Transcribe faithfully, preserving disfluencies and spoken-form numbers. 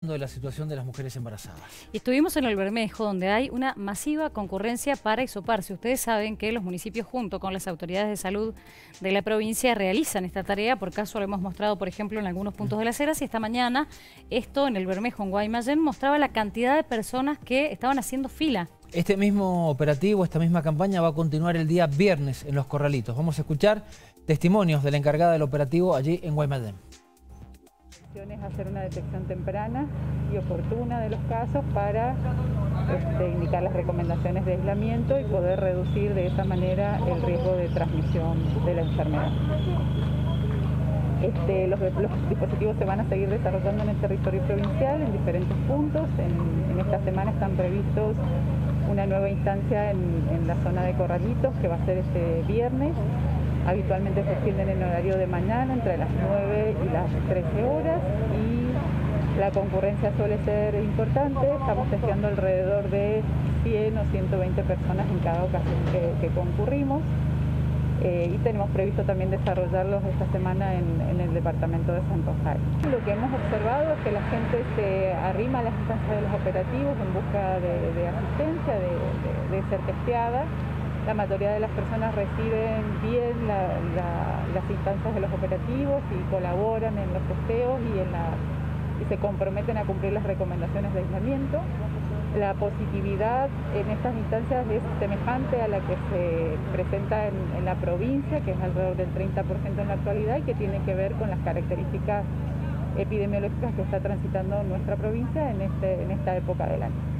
de la situación de las mujeres embarazadas. Y estuvimos en el Bermejo, donde hay una masiva concurrencia para hisoparse. Ustedes saben que los municipios, junto con las autoridades de salud de la provincia, realizan esta tarea. Por caso lo hemos mostrado, por ejemplo, en algunos puntos de las Heras. Y esta mañana, esto en el Bermejo, en Guaymallén, mostraba la cantidad de personas que estaban haciendo fila. Este mismo operativo, esta misma campaña va a continuar el día viernes en Los Corralitos. Vamos a escuchar testimonios de la encargada del operativo allí en Guaymallén. Es hacer una detección temprana y oportuna de los casos para este, indicar las recomendaciones de aislamiento y poder reducir de esa manera el riesgo de transmisión de la enfermedad. Este, los, los dispositivos se van a seguir desarrollando en el territorio provincial en diferentes puntos. En, en esta semana están previstos una nueva instancia en, en la zona de Corralitos, que va a ser este viernes. Habitualmente se extienden en horario de mañana, entre las nueve y las trece horas, y la concurrencia suele ser importante. Estamos testeando alrededor de cien o ciento veinte personas en cada ocasión que, que concurrimos. Eh, y tenemos previsto también desarrollarlos esta semana en, en el departamento de San Rosario. Lo que hemos observado es que la gente se arrima a las instancias de los operativos en busca de, de asistencia, de, de, de ser testeada. La mayoría de las personas reciben bien la, la, las instancias de los operativos y colaboran en los testeos y, en la, y se comprometen a cumplir las recomendaciones de aislamiento. La positividad en estas instancias es semejante a la que se presenta en, en la provincia, que es alrededor del treinta por ciento en la actualidad y que tiene que ver con las características epidemiológicas que está transitando nuestra provincia en, este, en esta época del año.